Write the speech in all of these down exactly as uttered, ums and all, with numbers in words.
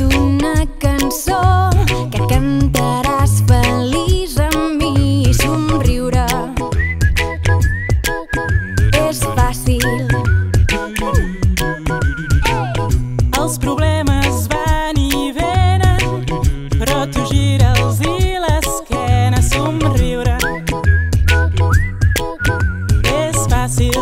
una cançó que cantaràs feliç amb mi. Somriure és fàcil. Els problemes van i venen, però tu gira'ls i l'esquena. Somriure és fàcil.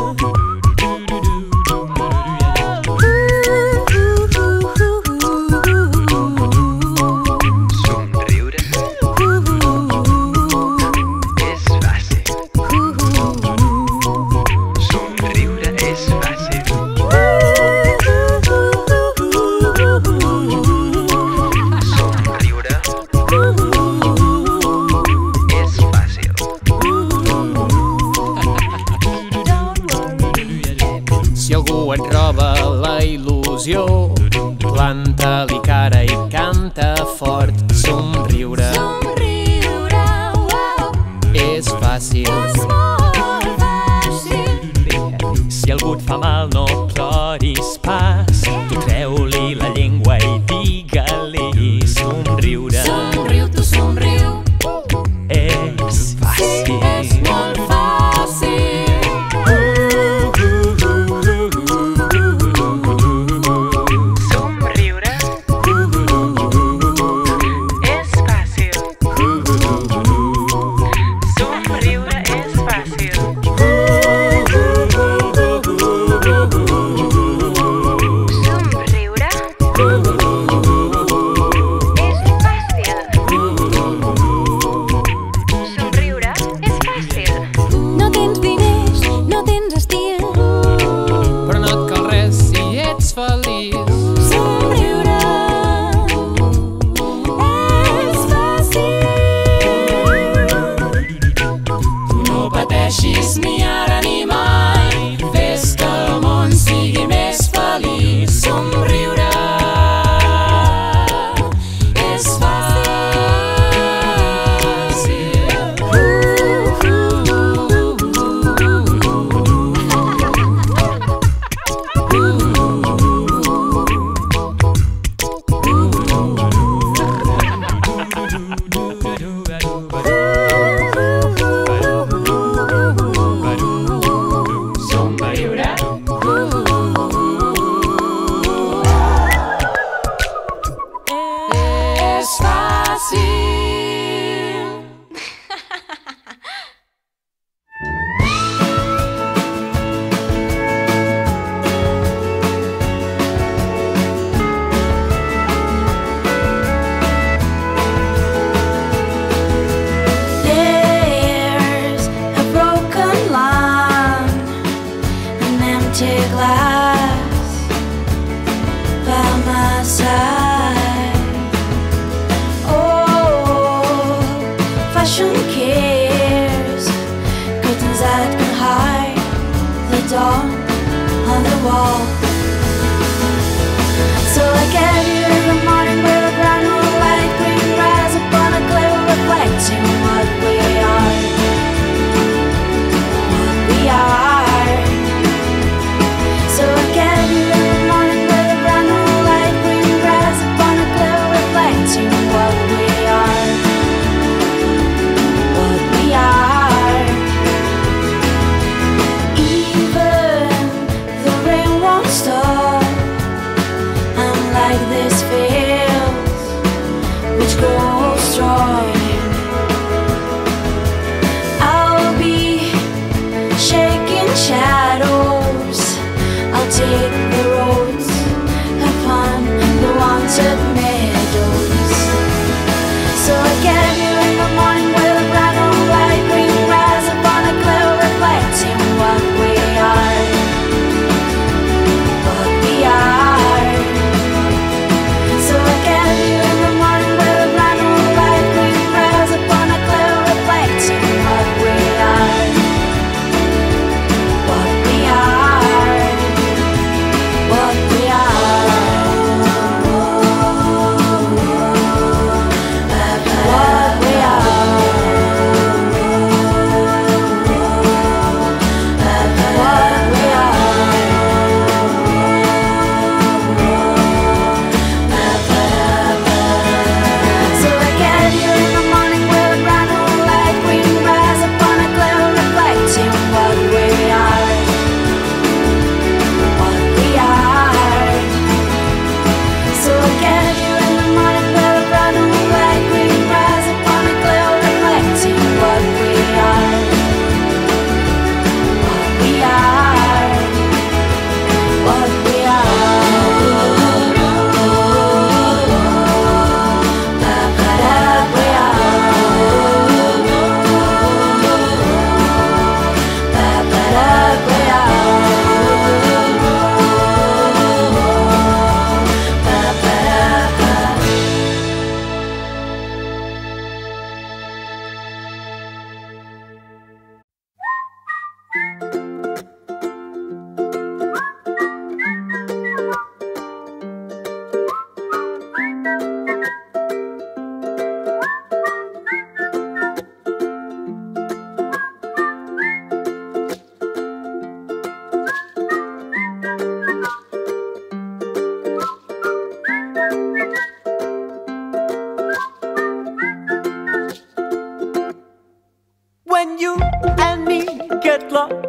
Si algú et roba la il·lusió, planta-li cara i canta fort. Somriure Somriure, wow, és fàcil. és molt fàcil. Si algú et fa mal no ploris pas, tu treu-li la llengua i digue-li. Somriure Somriu, tu somriu, és fàcil. és molt fàcil. No tens diners, no tens estil, Però no et cal res si ets feliç. somriure és fàcil. No pateixis ni ara ni mai, fes que el món sigui més feliç. Somriure és fàcil. És fàcil. There's a broken line, an empty glass by my side. Oh, fashion cares, curtains that can hide the dawn on the wall. So I get here in the morning with a brand new light, green rise upon a cliff, reflecting what we are, what we are. So I get here in the morning with a brand new light, green rise upon a cliff, reflecting what we are, what we are. Even the rain won't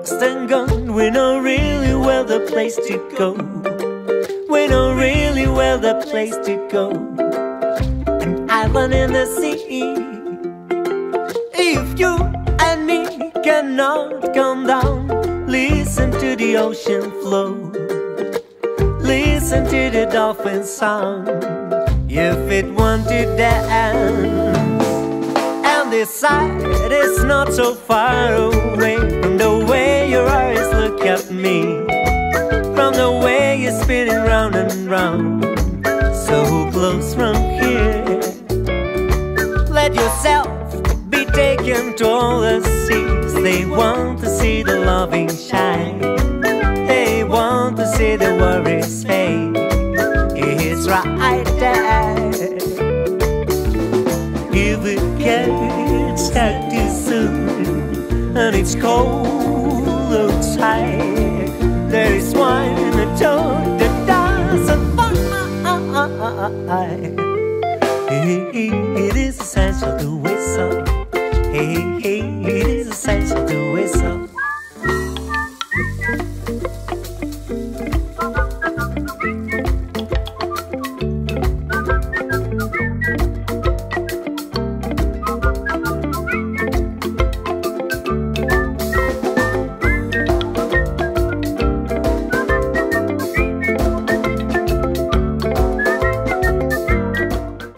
boxed and gone. We know really well the place to go. We know really well the place to go. An island in the sea. If you and me cannot come down, listen to the ocean flow. Listen to the dolphin sound. If it want to dance, and this side is not so far away from the way your eyes look at me, from the way you're spinning round and round, so close from here. Let yourself be taken to all the seas. They want to see the loving shine. They want to see the worries fade. It's right there. If it gets dark too soon and it's cold outside, there is wine in a toad that doesn't fly. It is essential to whistle. Hey, hey, it is essential to whistle.